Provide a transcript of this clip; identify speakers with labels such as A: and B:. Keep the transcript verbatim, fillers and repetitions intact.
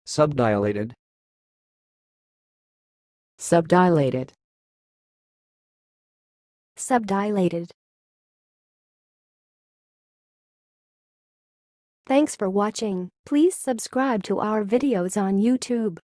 A: subdilated,
B: subdilated,
C: subdilated. Thanks for watching. Please subscribe to our videos on YouTube.